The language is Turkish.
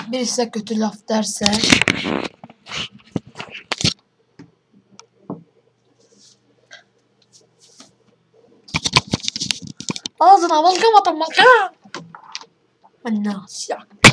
Biri size kötü laf derse ağzına balgam atın balgam. Anne ya.